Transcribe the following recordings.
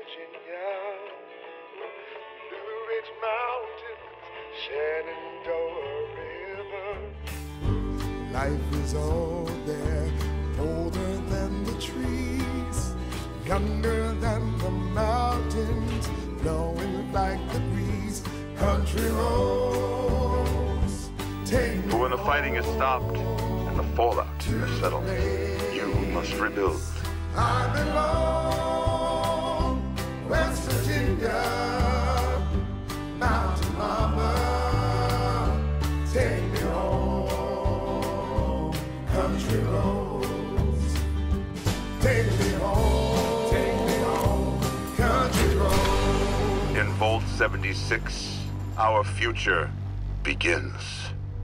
Virginia, Blue Ridge Mountains, Shenandoah River. Life is all there, older than the trees, younger than the mountains, blowing like the breeze. Country roads, take me. But when the fighting is stopped and the fallout is settled, you must rebuild. I belong, West Virginia, Mountain Mama, take me home, country roads, take me home, country roads. In Vault 76, our future begins.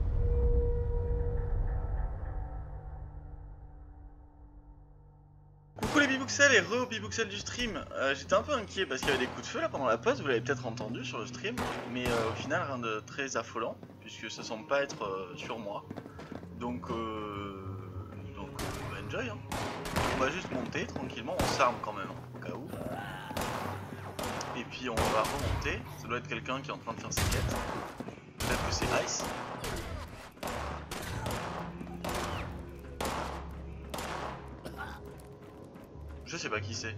Coucou les Bibouxels et re Bibouxels du stream. J'étais un peu inquiet parce qu'il y avait des coups de feu là pendant la pause, vous l'avez peut-être entendu sur le stream, mais au final rien de très affolant puisque ça semble pas être sur moi. Donc enjoy hein. On va juste monter tranquillement, on s'arme quand même hein, au cas où. Et puis on va remonter, ça doit être quelqu'un qui est en train de faire ses quêtes. Peut-être que c'est Ice. Je sais pas qui c'est.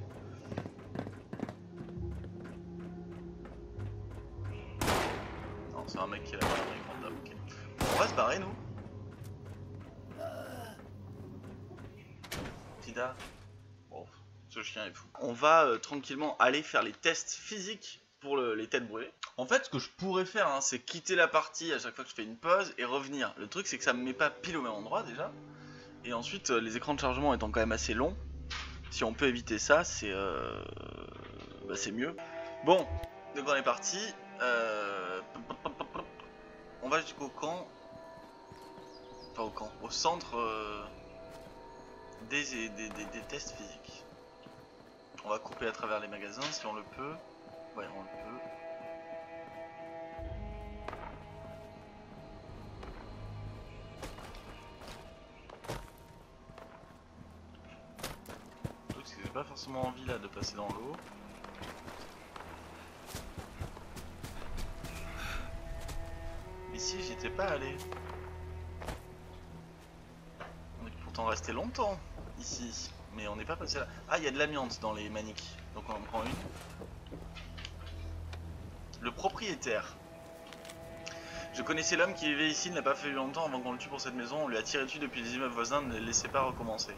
Non, c'est un mec qui a la caméra. Ok. On va se barrer, nous. Tida. Bon, ce chien est fou. On va tranquillement aller faire les tests physiques pour les têtes brûlées. En fait, ce que je pourrais faire, hein, c'est quitter la partie à chaque fois que je fais une pause et revenir. Le truc, c'est que ça me met pas pile au même endroit déjà. Et ensuite, les écrans de chargement étant quand même assez longs. Si on peut éviter ça, c'est mieux. Bon, donc on est parti. On va jusqu'au camp. Enfin au camp, au centre des tests physiques. On va couper à travers les magasins si on le peut. Ouais, on le peut. J'ai pas forcément envie là de passer dans l'eau. Ici j'étais pas allé. On est pourtant resté longtemps ici, mais on n'est pas passé là. Ah, il y a de l'amiante dans les maniques, donc on en prend une. Le propriétaire. Je connaissais l'homme qui vivait ici, il n'a pas fallu longtemps avant qu'on le tue pour cette maison. On lui a tiré dessus depuis les immeubles voisins, ne les laissez pas recommencer.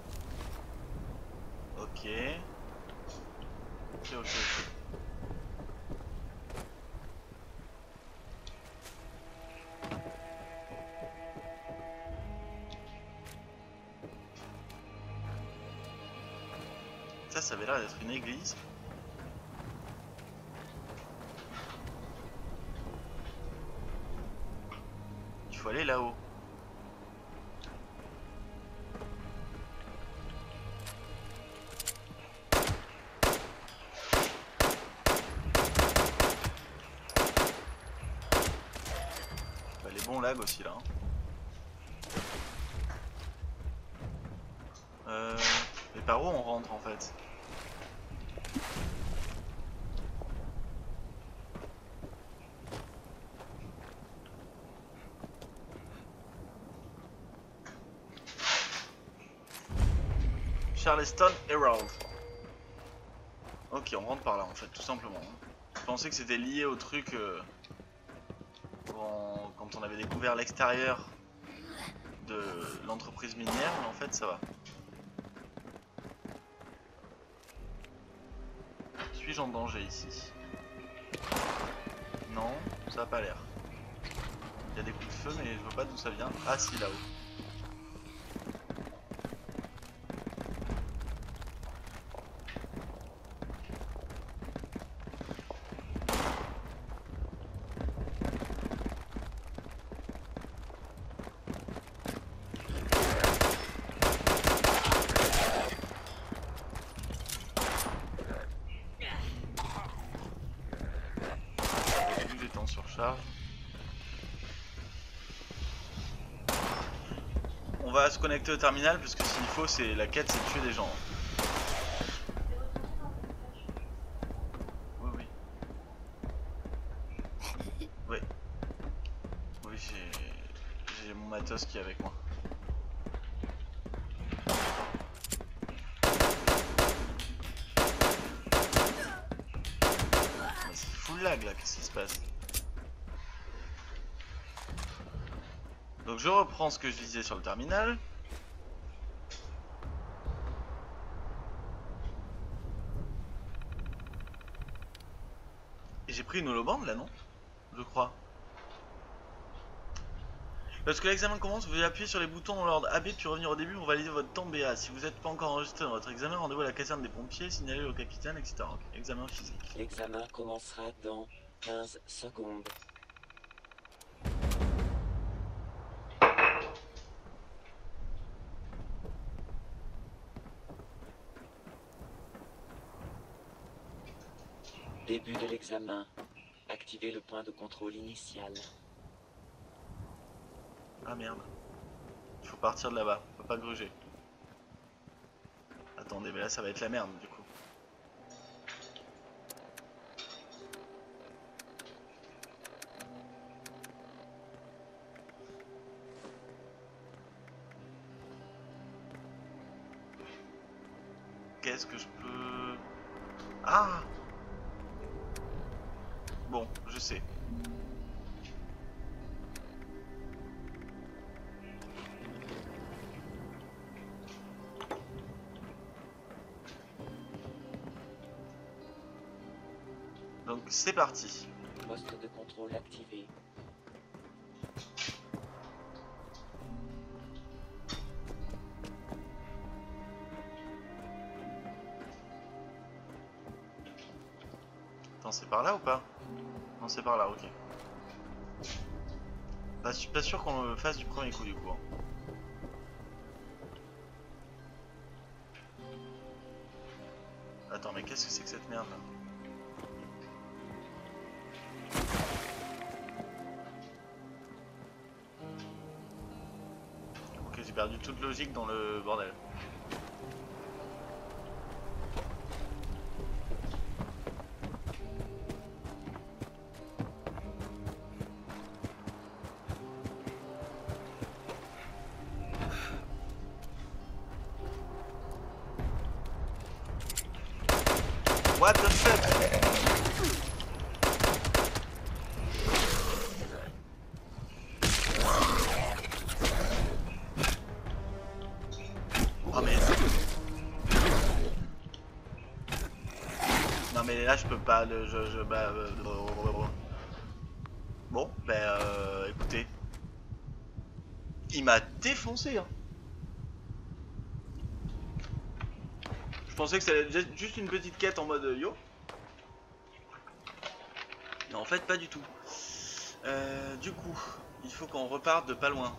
Ok. Ok. Ça avait l'air d'être une église. Il faut aller là-haut. Les bons lags aussi là. Et par où on rentre en fait? Charleston Herald. Ok, on rentre par là en fait, tout simplement. Je pensais que c'était lié au truc quand on avait découvert l'extérieur de l'entreprise minière, mais en fait ça va. Suis-je en danger ici? Non, ça a pas l'air. Il y a des coups de feu mais je vois pas d'où ça vient. Ah si, là-haut. Surcharge. On va se connecter au terminal parce que s'il faut, c'est la quête, c'est de tuer des gens. Kratos qui est avec moi. C'est full lag là, qu'est-ce qui se passe? Donc je reprends ce que je disais sur le terminal. Et j'ai pris une holobande là, non? Je crois. Parce que l'examen commence, vous appuyez sur les boutons dans l'ordre AB puis revenir au début pour valider votre temps BA. Si vous n'êtes pas encore enregistré dans votre examen, rendez-vous à la caserne des pompiers, signalez au capitaine, etc. Okay. Examen physique. L'examen commencera dans 15 secondes. Début de l'examen. Activez le point de contrôle initial. Ah merde. Il faut partir de là-bas, faut pas gruger. Attendez, mais là ça va être la merde du coup. Qu'est-ce que je peux... Ah! Bon, je sais. Donc c'est parti. Poste de contrôle activé. Attends, c'est par là ou pas? Non, c'est par là, ok. Bah, je suis pas sûr qu'on le fasse du premier coup du coup. Hein. Attends, mais qu'est-ce que c'est que cette merde là? Ok, j'ai perdu toute logique dans le bordel. What the fuck? Oh mais... Non mais là je peux pas le... Bon, ben écoutez. Il m'a défoncé hein. Je pensais que c'était juste une petite quête en mode yo. Mais en fait pas du tout. Du coup, il faut qu'on reparte de pas loin.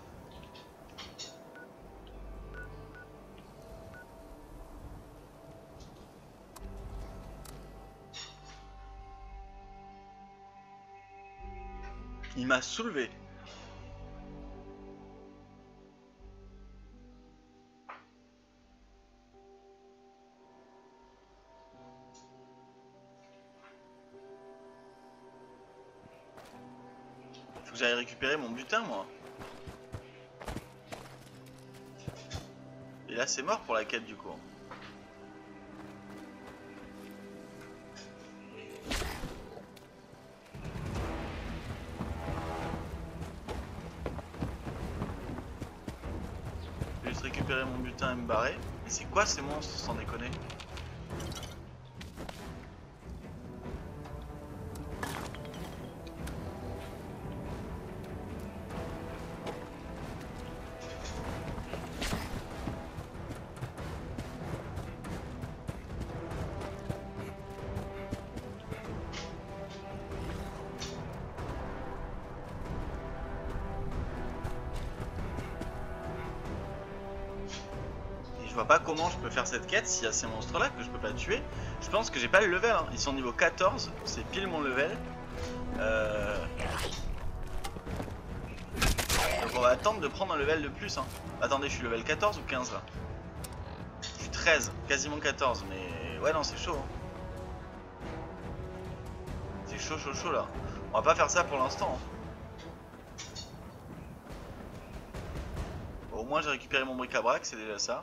Il m'a soulevé. Faut que j'aille récupérer mon butin moi. Et là c'est mort pour la quête du coup. Je vais juste récupérer mon butin et me barrer. Mais c'est quoi ces monstres sans déconner? Je vois pas comment je peux faire cette quête s'il y a ces monstres là que je peux pas tuer. Je pense que j'ai pas le level hein. Ils sont niveau 14, c'est pile mon level. Donc on va attendre de prendre un level de plus hein. Attendez, je suis level 14 ou 15 là? Je suis 13, quasiment 14 mais ouais non c'est chaud hein. C'est chaud là. On va pas faire ça pour l'instant hein. Bon, au moins j'ai récupéré mon bric-à-brac, c'est déjà ça.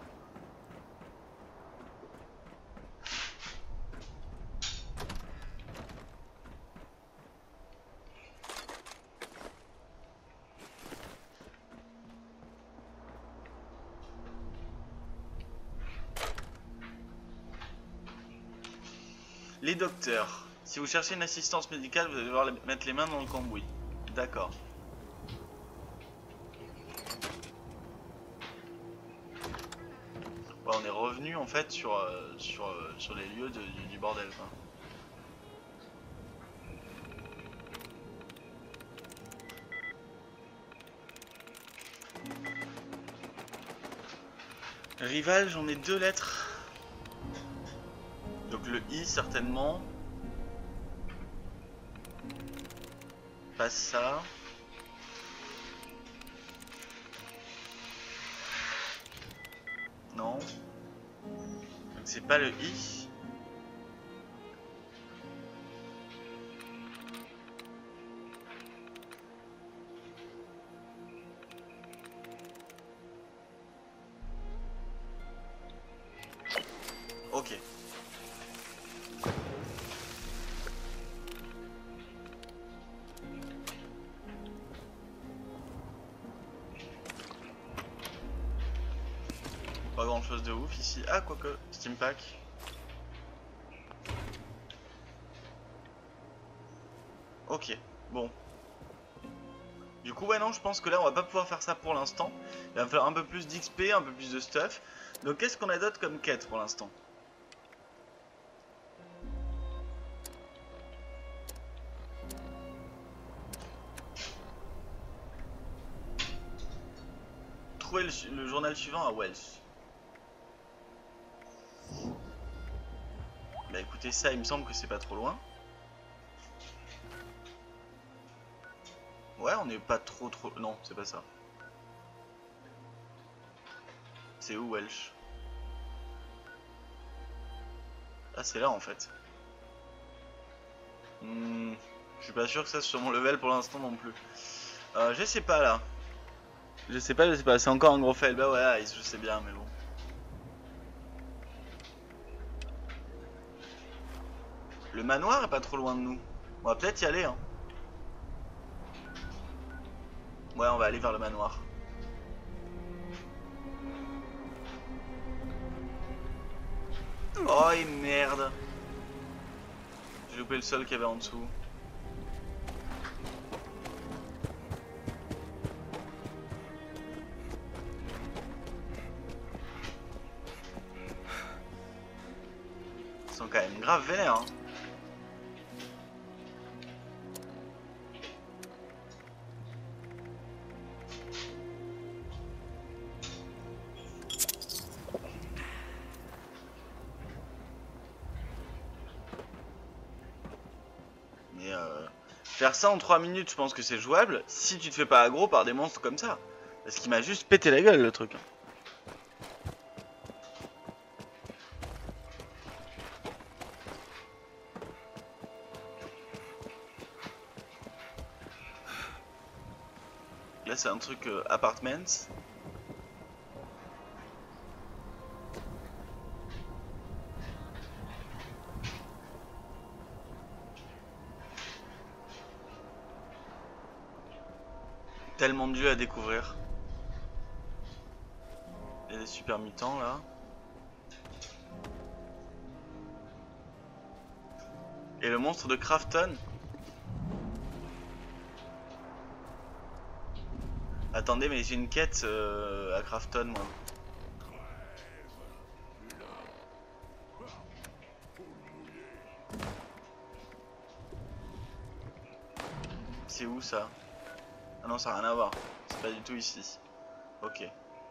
Les docteurs. Si vous cherchez une assistance médicale, vous allez devoir mettre les mains dans le cambouis. D'accord. Ouais, on est revenu en fait sur les lieux du bordel, quoi. Rival, j'en ai 2 lettres. Donc le I certainement. Pas ça. Non. Donc c'est pas le I. Ok. Pas grand chose de ouf ici. Ah, quoique, Steam Pack. Ok, bon. Du coup, ouais, non, je pense que là, on va pas pouvoir faire ça pour l'instant. Il va falloir un peu plus d'XP, un peu plus de stuff. Donc, qu'est-ce qu'on a d'autre comme quête pour l'instant? Trouver le journal suivant à Welsh. Bah écoutez, ça, il me semble que c'est pas trop loin. Ouais, on n'est pas trop... Non, c'est pas ça. C'est où, Welsh? Ah, c'est là, en fait. Je suis pas sûr que ça soit sur mon level pour l'instant non plus. Je sais pas, là. Je sais pas, c'est encore un gros fail. Bah ouais, je sais bien, mais bon. Le manoir est pas trop loin de nous. On va peut-être y aller, hein. Ouais, on va aller vers le manoir. Oh, et merde. J'ai loupé le sol qu'il y avait en dessous. Ils sont quand même grave vénères, hein. Faire ça en 3 minutes, je pense que c'est jouable si tu te fais pas aggro par des monstres comme ça. Parce qu'il m'a juste pété la gueule le truc. Là c'est un truc apartments. Tellement de lieux à découvrir. Il y a des super mutants là. Et le monstre de Crafton. Attendez, mais j'ai une quête à Crafton moi. C'est où ça? Ah non, ça n'a rien à voir. C'est pas du tout ici. Ok.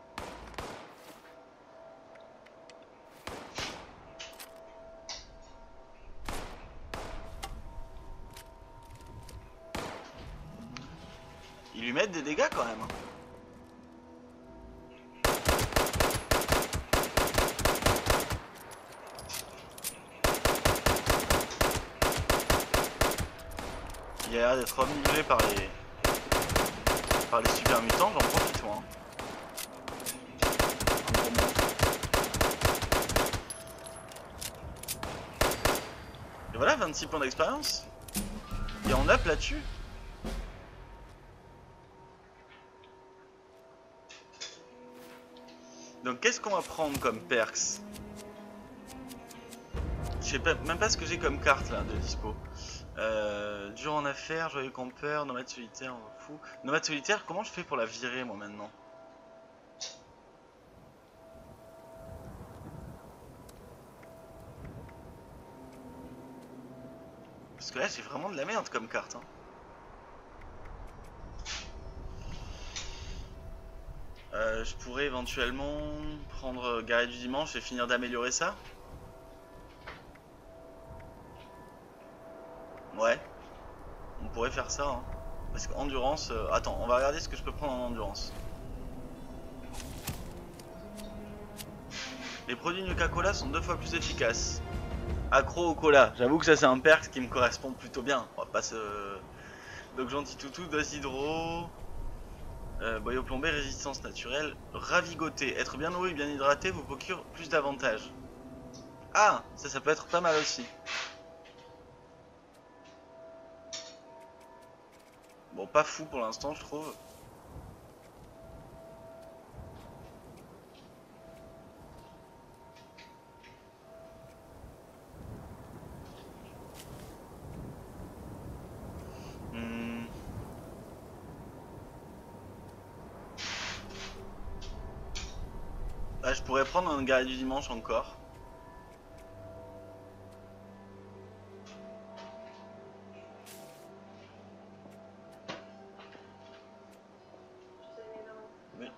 Ils lui mettent des dégâts quand même. Il a l'air d'être omnibulé par les super mutants, j'en profite moi. voilà, 26 points d'expérience. Et on up là-dessus. Donc qu'est-ce qu'on va prendre comme perks? Je sais même pas ce que j'ai comme carte là de dispo. Dur en affaires, joyeux campeur, nomade solitaire, on s'en fout. Nomade solitaire, comment je fais pour la virer moi maintenant? Parce que là j'ai vraiment de la merde comme carte. Hein. Je pourrais éventuellement prendre Guerrier du Dimanche et finir d'améliorer ça. Ouais, on pourrait faire ça. Hein. Parce qu'endurance... attends, on va regarder ce que je peux prendre en endurance. Les produits Nuka-Cola sont 2 fois plus efficaces. Accro au cola, j'avoue que ça c'est un perk qui me correspond plutôt bien. On va pas se... Donc gentil toutou, dose hydro... boyau plombé, résistance naturelle, ravigoté. Être bien nourri et bien hydraté vous procure plus d'avantages. Ah, ça peut être pas mal aussi. Bon, pas fou pour l'instant, je trouve. Ah, je pourrais prendre un Guerrier du Dimanche encore. Oui.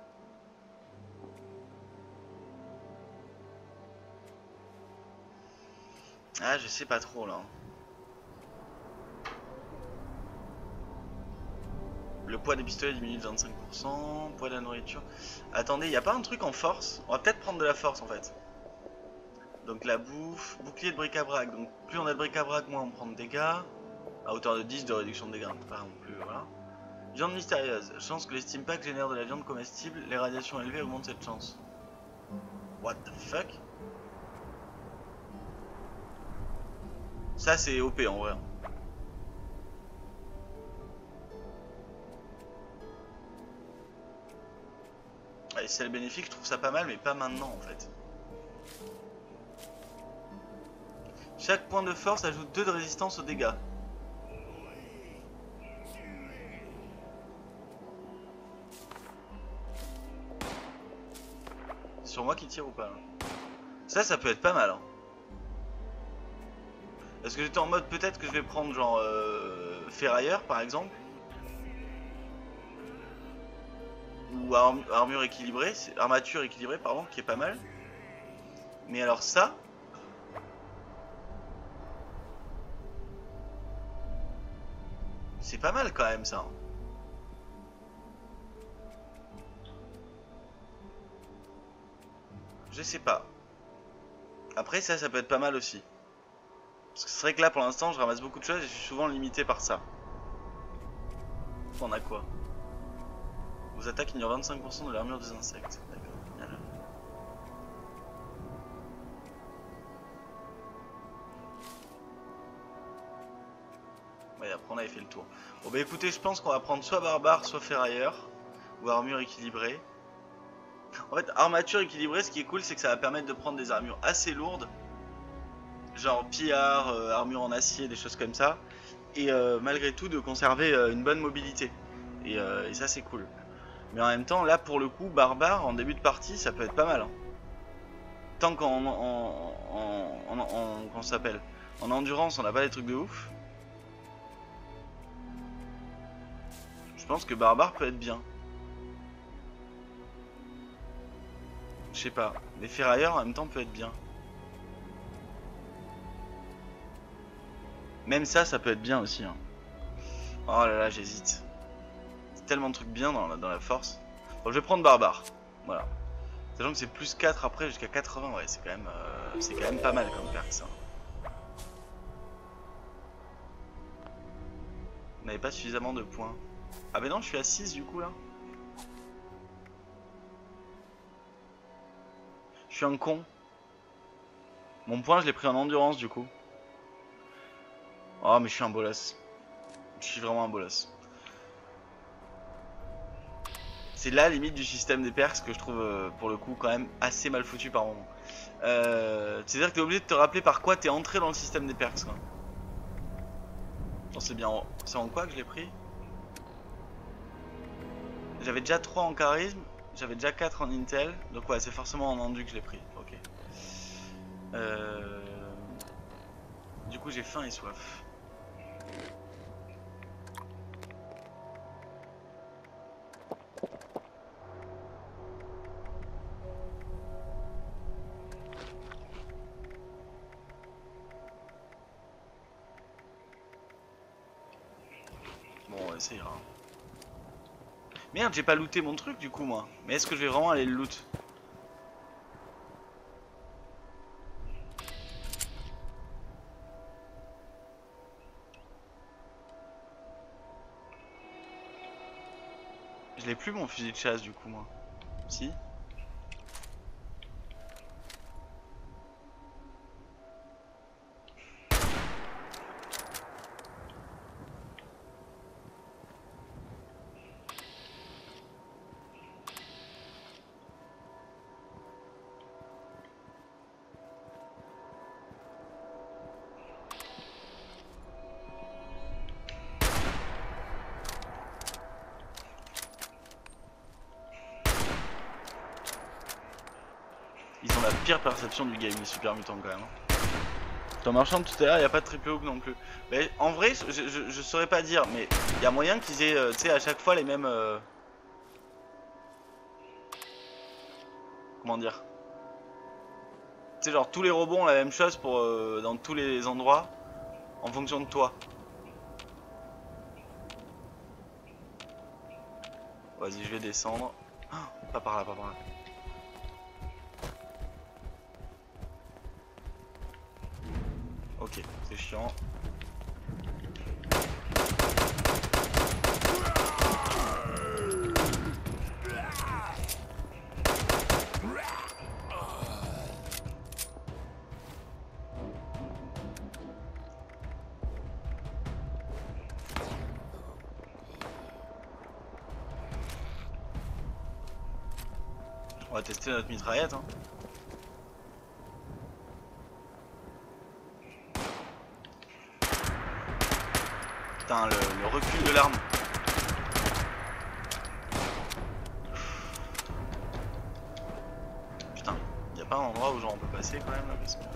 Ah, je sais pas trop là. Le poids des pistolets diminue de 25%, poids de la nourriture. Attendez, y a pas un truc en force? On va peut-être prendre de la force en fait. Donc la bouffe, bouclier de bric-à-brac. Donc plus on a de bric-à-brac, moins on prend de dégâts. À hauteur de 10 de réduction de dégâts, pas non plus, voilà. Viande mystérieuse. Chance que les steam packs génèrent de la viande comestible. Les radiations élevées augmentent cette chance. What the fuck? Ça c'est OP en vrai. Et c'est le bénéfique, je trouve ça pas mal, mais pas maintenant en fait. Chaque point de force ajoute 2 de résistance aux dégâts. C'est sur moi qui tire ou pas là? Ça peut être pas mal. Hein. Est-ce que j'étais en mode peut-être que je vais prendre genre ferrailleur par exemple? Ou armure équilibrée, armature équilibrée pardon, qui est pas mal. Mais alors ça, c'est pas mal quand même ça. Je sais pas. Après ça peut être pas mal aussi. Parce que c'est vrai que là pour l'instant je ramasse beaucoup de choses et je suis souvent limité par ça. On a quoi? Vos attaques ignorent 25% de l'armure des insectes. D'accord. Ouais, après on avait fait le tour. Bon bah écoutez, je pense qu'on va prendre soit barbare, soit ferrailleur. Ou armure équilibrée. En fait, armature équilibrée, ce qui est cool, c'est que ça va permettre de prendre des armures assez lourdes. Genre pillard, armure en acier, des choses comme ça. Et malgré tout de conserver une bonne mobilité. Et ça c'est cool. Mais en même temps, là pour le coup, barbare en début de partie, ça peut être pas mal. Hein. Tant qu'en comment ça s'appelle, en endurance, on n'a pas des trucs de ouf. Je pense que barbare peut être bien. Je sais pas. Les ferrailleurs en même temps peut être bien. Même ça peut être bien aussi. Hein. Oh là là, j'hésite. C'est tellement de trucs bien dans la force. Bon, je vais prendre barbare. Voilà. Sachant que c'est plus 4 après jusqu'à 80, ouais, c'est quand même pas mal comme perk ça. On n'avait pas suffisamment de points. Ah mais non, je suis à 6 du coup là. Je suis un con. Mon point je l'ai pris en endurance du coup. Oh mais je suis un bolos. Je suis vraiment un bolos. C'est là limite du système des perks que je trouve pour le coup quand même assez mal foutu par moment. C'est-à-dire que t'es obligé de te rappeler par quoi t'es entré dans le système des perks quoi. C'est bien, c'est en quoi que je l'ai pris? J'avais déjà 3 en charisme, j'avais déjà 4 en intel, donc ouais c'est forcément en endu que je l'ai pris, ok. Du coup j'ai faim et soif. Bon ça ira. Merde, j'ai pas looté mon truc du coup moi. Mais est-ce que je vais vraiment aller le loot? Je l'ai plus mon fusil de chasse du coup moi. Si? Ils ont la pire perception du game, les super mutants quand même. Dans Marchand tout à l'heure, il n'y a pas de triple hook non plus. Mais en vrai, je saurais pas dire, mais il y a moyen qu'ils aient tu sais, à chaque fois les mêmes. Comment dire? Tu sais, genre tous les robots ont la même chose pour dans tous les endroits en fonction de toi. Vas-y, je vais descendre. Oh, pas par là, pas par là. Ok, c'est chiant. On va tester notre mitraillette hein. Putain le recul de l'arme. Putain, y a pas un endroit où genre on peut passer quand même là parce que...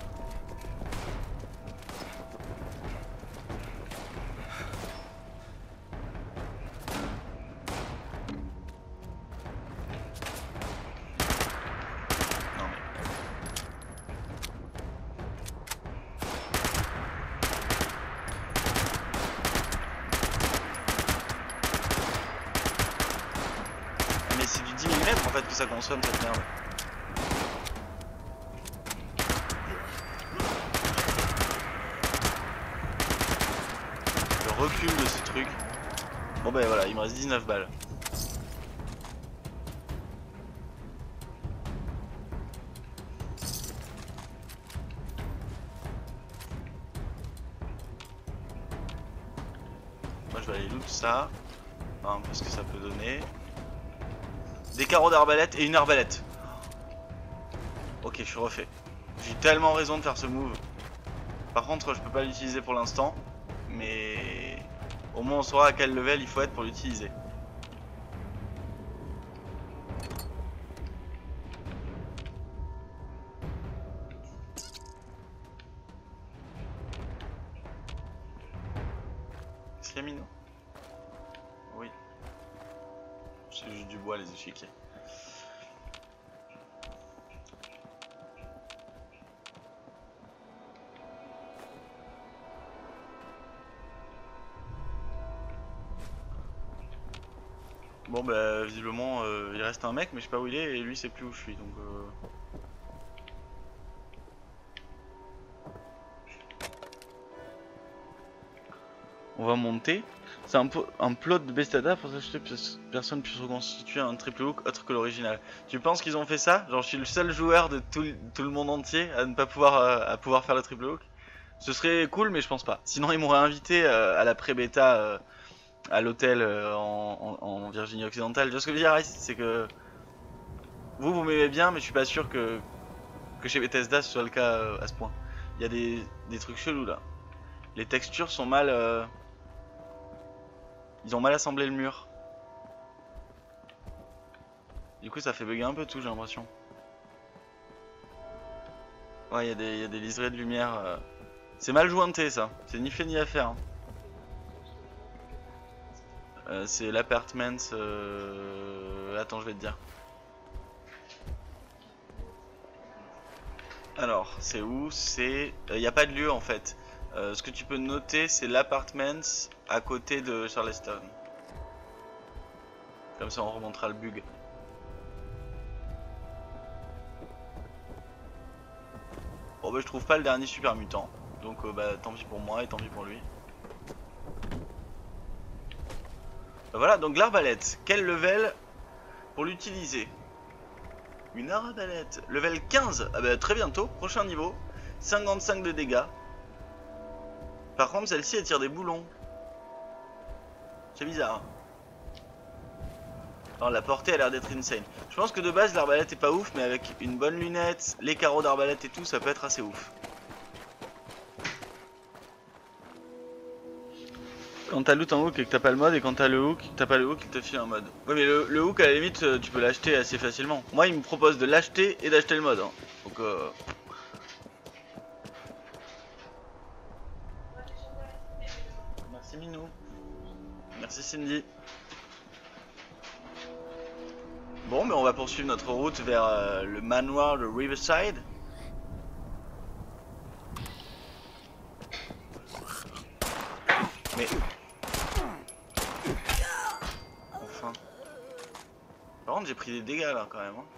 En fait que ça consomme cette merde. Le recul de ce truc. Bon ben voilà, il me reste 19 balles. Moi je vais aller loot ça. Hein, parce que ça peut donner. Des carreaux d'arbalète et une arbalète. Ok, je suis refait. J'ai tellement raison de faire ce move. Par contre, je peux pas l'utiliser pour l'instant. Mais au moins on saura à quel level il faut être pour l'utiliser. Est-ce qu'il y a mine? Oui. C'est juste du bois les échiquiers. Bon bah visiblement il reste un mec mais je sais pas où il est et lui c'est plus où je suis donc on va monter. C'est un plot de Bestada pour s'acheter personne puisse reconstituer un triple hook autre que l'original. Tu penses qu'ils ont fait ça? Genre je suis le seul joueur de tout le monde entier à ne pas pouvoir, à pouvoir faire le triple hook? Ce serait cool, mais je pense pas. Sinon, ils m'auraient invité à la pré-bêta à l'hôtel en Virginie occidentale. Tu vois ce que je veux dire, Ice? C'est que vous m'aimez bien, mais je suis pas sûr que chez Bethesda ce soit le cas à ce point. Il y a des trucs chelous là. Les textures sont mal. Ils ont mal assemblé le mur. Du coup, ça fait bugger un peu tout, j'ai l'impression. Ouais, il y a des liserés de lumière. C'est mal jointé ça. C'est ni fait ni à faire. Hein. C'est l'appartement. Attends, je vais te dire. Alors, c'est où? C'est. Il n'y a pas de lieu en fait. Ce que tu peux noter, c'est l'appartement à côté de Charleston. Comme ça, on remontera le bug. Bon, bah, je trouve pas le dernier super mutant. Donc, bah, tant pis pour moi et tant pis pour lui. Voilà, donc l'arbalète. Quel level pour l'utiliser? Une arbalète. Level 15. Ah bah, très bientôt. Prochain niveau. 55 de dégâts. Par contre, celle-ci, elle tire des boulons. C'est bizarre. Alors, la portée a l'air d'être insane. Je pense que de base, l'arbalète est pas ouf, mais avec une bonne lunette, les carreaux d'arbalète et tout, ça peut être assez ouf. Quand t'as loot en hook et que t'as pas le mode, et quand t'as le hook, t'as pas le hook, il te file un mode. Ouais, mais le hook, à la limite, tu peux l'acheter assez facilement. Moi, il me propose de l'acheter et d'acheter le mode. Hein. Donc, merci Minou. Merci Cindy. Bon, mais on va poursuivre notre route vers le manoir de Riverside. Mais... Enfin... Par contre, j'ai pris des dégâts là quand même. Hein.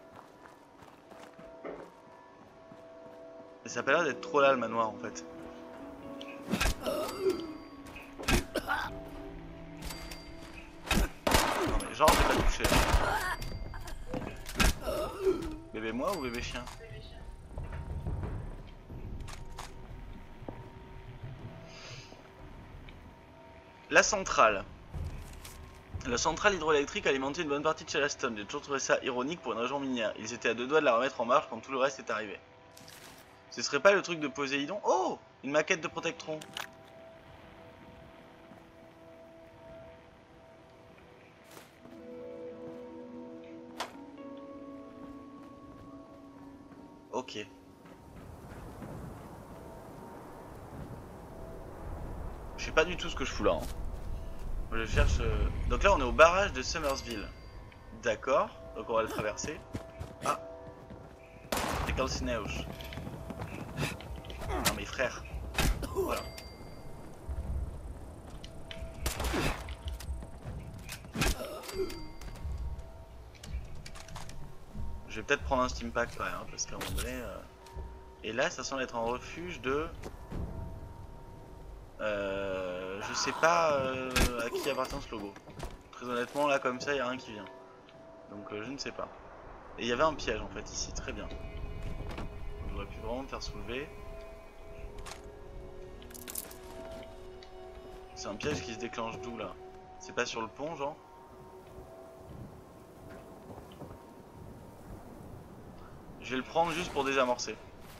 Et ça a pas l'air d'être trop là le manoir en fait. Non mais genre, j'ai pas touché. Bébé moi ou bébé chien? La centrale. La centrale hydroélectrique alimentait une bonne partie de Charleston. J'ai toujours trouvé ça ironique pour une région minière. Ils étaient à 2 doigts de la remettre en marche quand tout le reste est arrivé. Ce serait pas le truc de Poséidon? Oh! Une maquette de Protectron. Ok. Je sais pas du tout ce que je fous là. Hein. Je cherche... Donc là on est au barrage de Summersville. D'accord. Donc on va le traverser. Ah. C'est Calcineuch. Non mais frère. Voilà. Je vais peut-être prendre un Steam Pack quand même, hein, parce qu'à un moment donné... Et là ça semble être un refuge de... je sais pas à qui appartient ce logo. Très honnêtement, là comme ça, il n'y a rien qui vient. Donc je ne sais pas. Et il y avait un piège en fait ici, très bien. J'aurais pu vraiment me faire soulever. C'est un piège qui se déclenche d'où là? C'est pas sur le pont genre? Je vais le prendre juste pour désamorcer.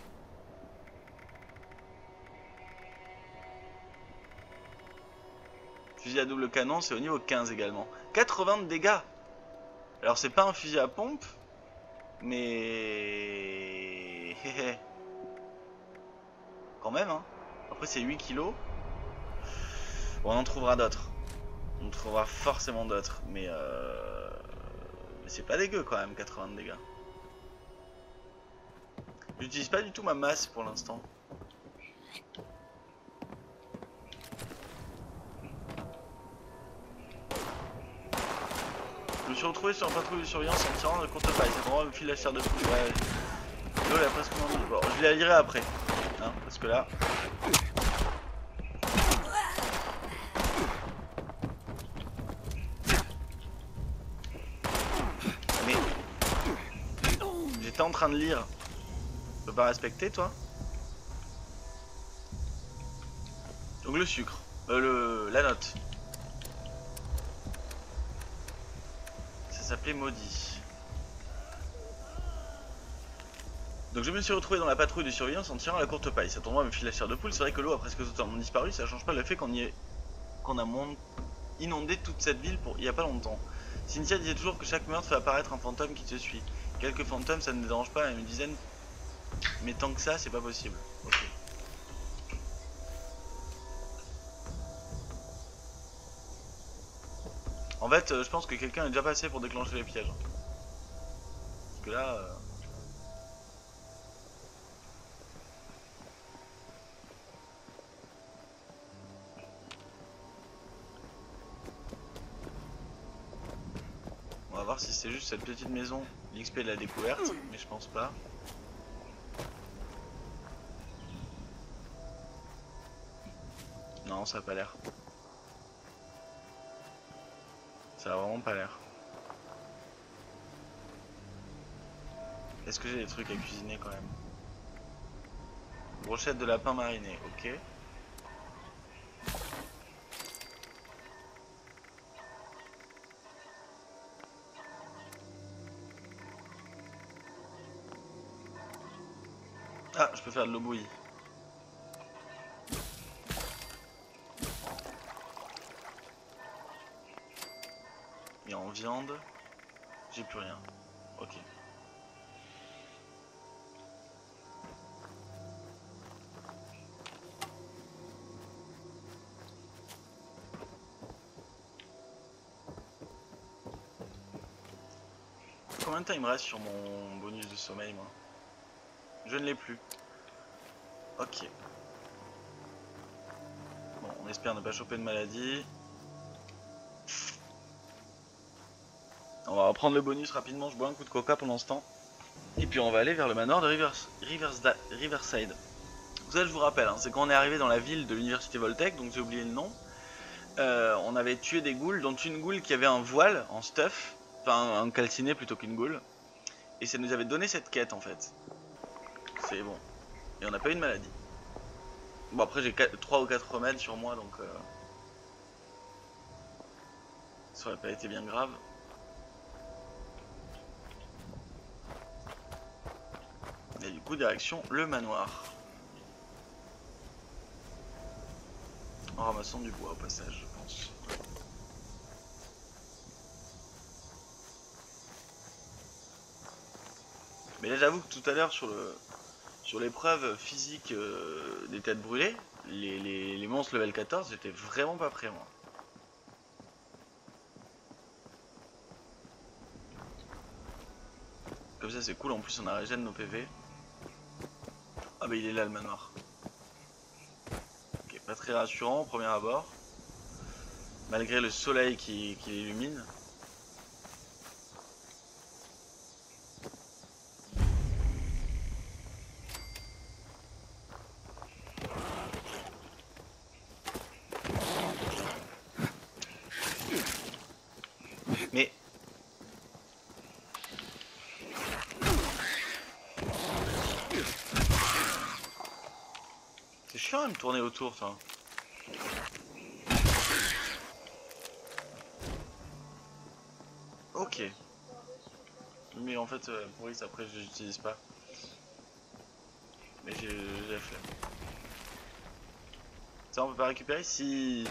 Fusil à double canon, c'est au niveau 15 également. 80 de dégâts. Alors c'est pas un fusil à pompe, mais... Quand même, hein. Après c'est 8 kilos. Bon, on en trouvera d'autres. On en trouvera forcément d'autres, mais c'est pas dégueu quand même, 80 de dégâts. J'utilise pas du tout ma masse pour l'instant. Je me suis retrouvé sur un patrouille de surveillance en tirant de courte paille. C'est vraiment le fil à chair de poule. Ouais. L'eau il a presque moins de... Bon, je la lirai après. Hein, parce que là... Mais... J'étais en train de lire. Tu peux pas respecter toi? Donc le sucre, la note. Ça s'appelait Maudit. Donc je me suis retrouvé dans la patrouille de surveillance en tirant à la courte paille. Ça tournoi me file la chair de poule. C'est vrai que l'eau a presque totalement disparu. Ça change pas le fait qu'on a inondé toute cette ville il y a pas longtemps. Cynthia disait toujours que chaque meurtre fait apparaître un fantôme qui te suit. Quelques fantômes ça ne me dérange pas, une dizaine. Mais tant que ça, c'est pas possible. Ok. En fait, je pense que quelqu'un est déjà passé pour déclencher les pièges. Parce que là... On va voir si c'est juste cette petite maison, l'XP de la découverte, mais je pense pas. Non, ça a pas l'air. Ça a vraiment pas l'air. Est-ce que j'ai des trucs à cuisiner quand même? Brochette de lapin mariné, ok. Ah, je peux faire de l'eau bouillie. Et en viande, j'ai plus rien. Ok. Combien de temps il me reste sur mon bonus de sommeil, moi? Je ne l'ai plus. Ok. Bon, on espère ne pas choper de maladie. On va reprendre le bonus rapidement, je bois un coup de coca pendant ce temps. Et puis on va aller vers le manoir de Riverside. Ça je vous rappelle, hein, c'est quand on est arrivé dans la ville de l'université Voltech, donc j'ai oublié le nom. On avait tué des ghouls, dont une ghoul qui avait un voile en stuff. Enfin un calciné plutôt qu'une ghoul. Et ça nous avait donné cette quête en fait. C'est bon. Et on n'a pas eu de maladie. Bon après j'ai 3 ou 4 remèdes sur moi donc ça aurait pas été bien grave. Et du coup direction le manoir. En ramassant du bois au passage je pense. Mais là j'avoue que tout à l'heure sur l'épreuve physique des têtes brûlées, les monstres level 14 j'étais vraiment pas prêt moi. Comme ça c'est cool, en plus on a régène nos PV. Ah bah il est là le manoir. Ok, pas très rassurant au premier abord. Malgré le soleil qui l'illumine. Mais... c'est chiant de me tourner autour ça. Ok. Mais en fait pourri après je l'utilise pas. Mais j'ai la flemme. Ça on peut pas récupérer si...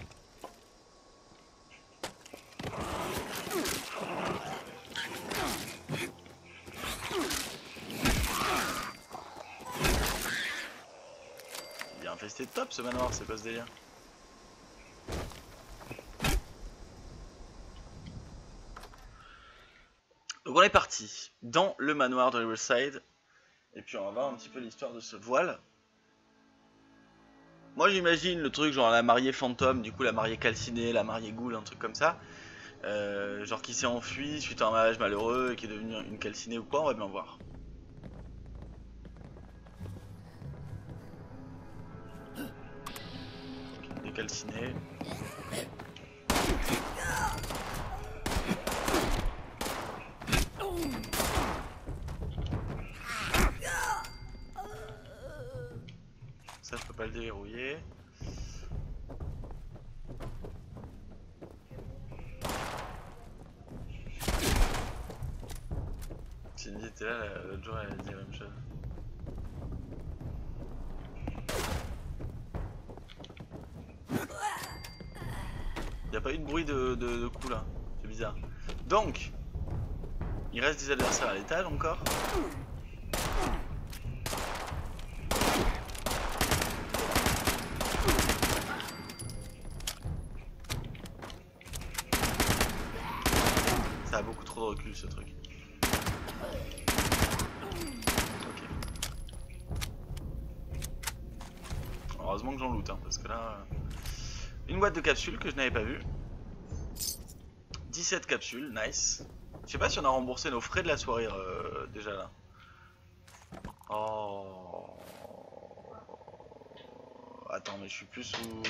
Il est infesté de top ce manoir, c'est pas ce délire. Donc on est parti dans le manoir de Riverside. Et puis on va voir un petit peu l'histoire de ce voile. Moi j'imagine le truc genre la mariée fantôme, du coup la mariée calcinée, la mariée ghoul, un truc comme ça. Genre qui s'est enfui suite à un mariage malheureux et qui est devenu une calcinée ou quoi, on va bien voir. Okay, des calcinés. Ça je peux pas le déverrouiller. Cindy était là, l'autre jour elle a dit la même chose. Y a pas eu de bruit de coups là, c'est bizarre. Donc, il reste des adversaires à l'étage encore. Ça a beaucoup trop de recul ce truc. Ok. Heureusement que j'en loot, hein, parce que là... Une boîte de capsules que je n'avais pas vue. 17 capsules, nice. Je sais pas si on a remboursé nos frais de la soirée déjà là. Oh. Attends, mais je suis plus sous...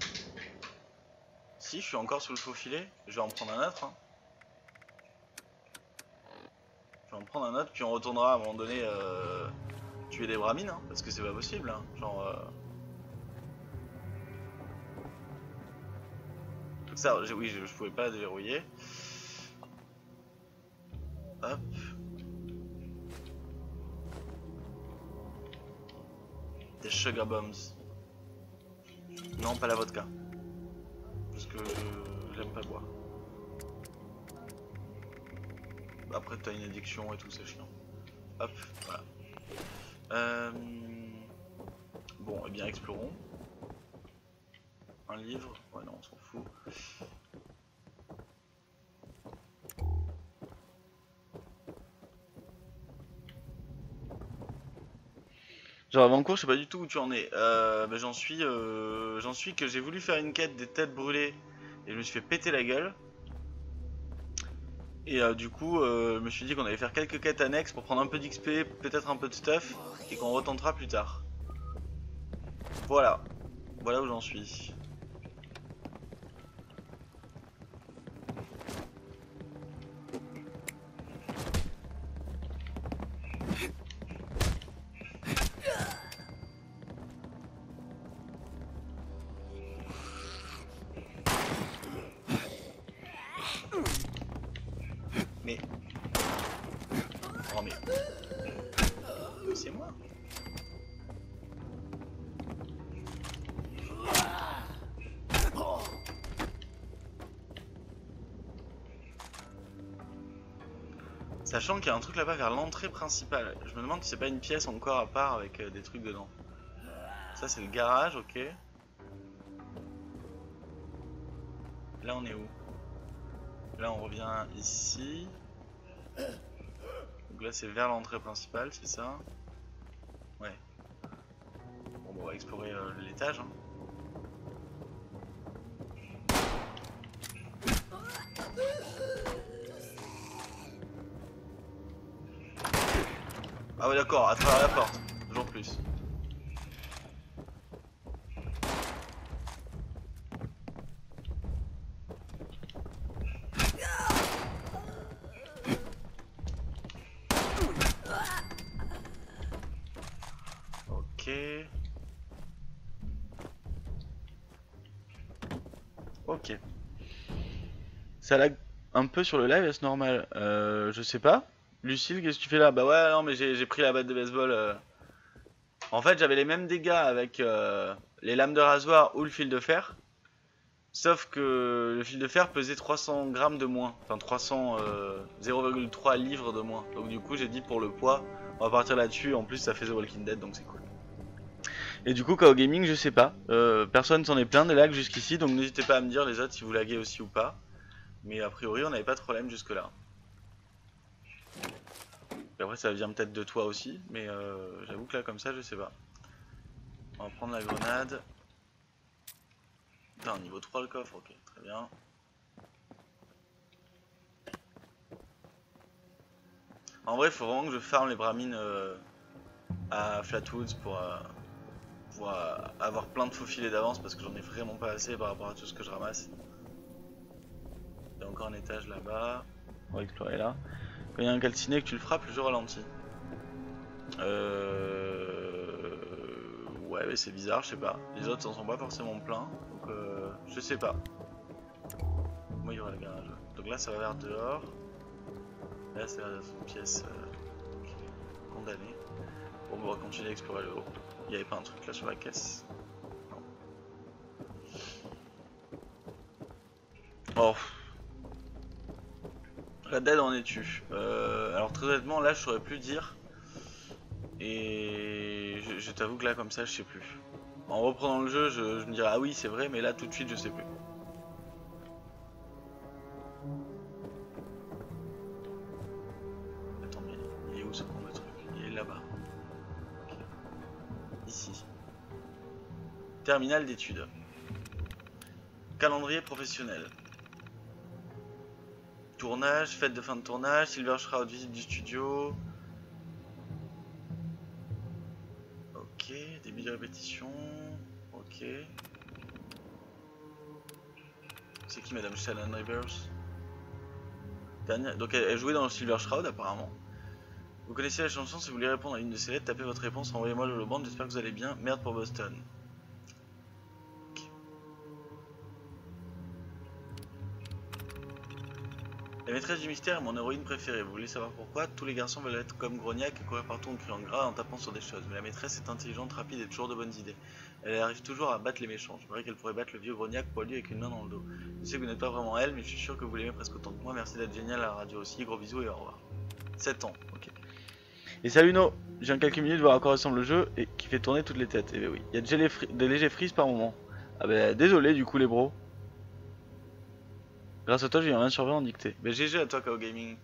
Si, je suis encore sous le faux filet. Je vais en prendre un autre. Hein. Je vais en prendre un autre, puis on retournera à un moment donné tuer des bramines, hein, parce que c'est pas possible. Hein. Genre... Donc ça, oui, je pouvais pas déverrouiller. Hop. Des sugar bombs. Non, pas la vodka. Parce que j'aime pas boire. Après, t'as une addiction et tout, c'est chiant. Hop, voilà. Bon, eh bien, explorons. Un livre. Ouais, non, on s'en fout. Genre avant le cours, je sais pas du tout où tu en es. Bah, j'en suis que j'ai voulu faire une quête des têtes brûlées et je me suis fait péter la gueule. Et du coup, je me suis dit qu'on allait faire quelques quêtes annexes pour prendre un peu d'XP, peut-être un peu de stuff et qu'on retentera plus tard. Voilà, voilà où j'en suis. Mais... Oh mais... C'est moi. Sachant qu'il y a un truc là-bas vers l'entrée principale. Je me demande si c'est pas une pièce encore à part avec des trucs dedans. Ça c'est le garage, ok. Là on est où? Là on revient ici. Donc là c'est vers l'entrée principale, c'est ça? Ouais. Bon, on va explorer l'étage. Hein. Ah ouais d'accord, à travers la porte, toujours plus. Ok. Ok. Ça lag un peu sur le live, est-ce normal? Je sais pas. Lucille, qu'est-ce que tu fais là? Bah ouais, non, mais j'ai pris la batte de baseball. En fait, j'avais les mêmes dégâts avec les lames de rasoir ou le fil de fer. Sauf que le fil de fer pesait 300 grammes de moins. Enfin, 0,3 livres de moins. Donc du coup, j'ai dit pour le poids, on va partir là-dessus. En plus, ça fait The Walking Dead, donc c'est cool. Et du coup, KO Gaming, je sais pas. Personne s'en est plaint des lags jusqu'ici. Donc n'hésitez pas à me dire les autres si vous laguez aussi ou pas. Mais a priori, on n'avait pas de problème jusque-là. Après ça vient peut-être de toi aussi, mais j'avoue que là comme ça je sais pas. On va prendre la grenade. Putain, niveau 3 le coffre, ok, très bien. En vrai il faut vraiment que je farme les bramines à Flatwoods pour avoir plein de faux filets d'avance parce que j'en ai vraiment pas assez par rapport à tout ce que je ramasse. Il y a encore un étage là-bas, on va explorer là. Quand il y a un calciné que tu le frappes, le jeu ralentit. Ouais, mais c'est bizarre, je sais pas. Les autres s'en sont pas forcément pleins, donc je sais pas. Moi, il y aura le garage. Donc là, ça va vers dehors. Là, c'est une pièce condamné. Bon, on va continuer à explorer le haut. Il n'y avait pas un truc là sur la caisse? Non. Oh. Red Dead en es-tu? Alors très honnêtement là je saurais plus dire. Et je t'avoue que là comme ça je sais plus. En reprenant le jeu je me dirais ah oui c'est vrai, mais là tout de suite je sais plus. Attends mais il est où ce bon truc? Il est là-bas. Okay. Ici. Terminal d'études. Calendrier professionnel. Tournage, fête de fin de tournage, Silver Shroud, visite du studio. Ok, début de répétition. Ok. C'est qui Madame Shannon Rivers? Donc elle jouait dans le Silver Shroud apparemment. Vous connaissez la chanson, si vous voulez répondre à une de ces lettres, tapez votre réponse, envoyez-moi le bande, j'espère que vous allez bien. Merde pour Boston. Okay. La maîtresse du mystère est mon héroïne préférée, vous voulez savoir pourquoi? Tous les garçons veulent être comme Grognac et courir partout en criant gras en tapant sur des choses, mais la maîtresse est intelligente, rapide et toujours de bonnes idées. Elle arrive toujours à battre les méchants, je parie qu'elle pourrait battre le vieux Grognac poilu avec une main dans le dos. Je sais que vous n'êtes pas vraiment elle, mais je suis sûr que vous l'aimez presque autant que moi, merci d'être génial à la radio aussi, gros bisous et au revoir. 7 ans, ok. Et salut No, je viens quelques minutes voir à quoi ressemble le jeu et qui fait tourner toutes les têtes. Et ben oui, il y a des légers frises par moment. Ah ben désolé du coup les bros. Grâce à toi, j'ai rien surveillé en dictée. Ben GG à toi, KO Gaming.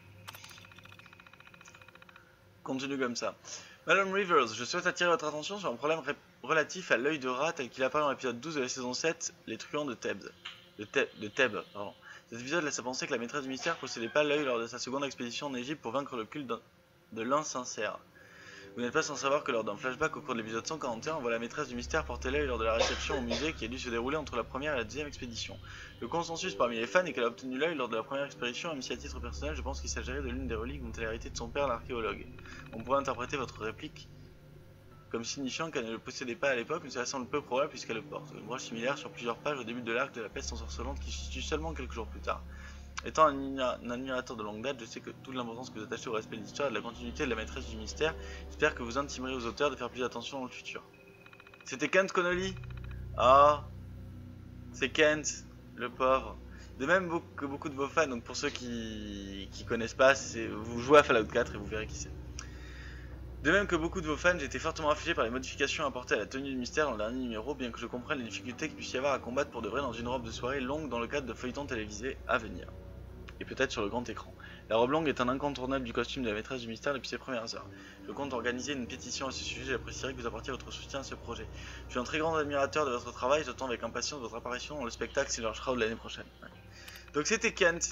Continue comme ça. Madame Rivers, je souhaite attirer votre attention sur un problème relatif à l'œil de rat tel qu'il apparaît dans l'épisode 12 de la saison 7, les truands de Thèbes. De Thèbes, pardon. Cet épisode laisse à penser que la maîtresse du mystère possédait pas l'œil lors de sa seconde expédition en Égypte pour vaincre le culte de l'insincère. Vous n'êtes pas sans savoir que lors d'un flashback au cours de l'épisode 141, on voit la maîtresse du mystère porter l'œil lors de la réception au musée qui a dû se dérouler entre la première et la deuxième expédition. Le consensus parmi les fans est qu'elle a obtenu l'œil lors de la première expédition, même si à titre personnel je pense qu'il s'agirait de l'une des reliques dont elle a hérité de son père l'archéologue. On pourrait interpréter votre réplique comme signifiant qu'elle ne le possédait pas à l'époque, mais cela semble peu probable puisqu'elle le porte. Une broche similaire sur plusieurs pages au début de l'arc de la peste ensorcelante qui se situe seulement quelques jours plus tard. Étant un admirateur de longue date, je sais que toute l'importance que vous attachez au respect de l'histoire et de la continuité de la maîtresse du mystère, j'espère que vous intimerez aux auteurs de faire plus attention dans le futur. C'était Kent Connolly? Ah, c'est Kent, le pauvre. De même que beaucoup de vos fans, donc pour ceux qui connaissent pas, vous jouez à Fallout 4 et vous verrez qui c'est. De même que beaucoup de vos fans, j'ai été fortement affligé par les modifications apportées à la tenue du mystère dans le dernier numéro, bien que je comprenne les difficultés qu'il puisse y avoir à combattre pour de vrai dans une robe de soirée longue dans le cadre de feuilletons télévisés à venir. Et peut-être sur le grand écran. La robe longue est un incontournable du costume de la maîtresse du mystère depuis ses premières heures. Je compte organiser une pétition à ce sujet, j'apprécierais que vous apportiez votre soutien à ce projet. Je suis un très grand admirateur de votre travail, j'attends avec impatience votre apparition dans le spectacle Silver Shroud l'année prochaine. Ouais. Donc c'était Kent.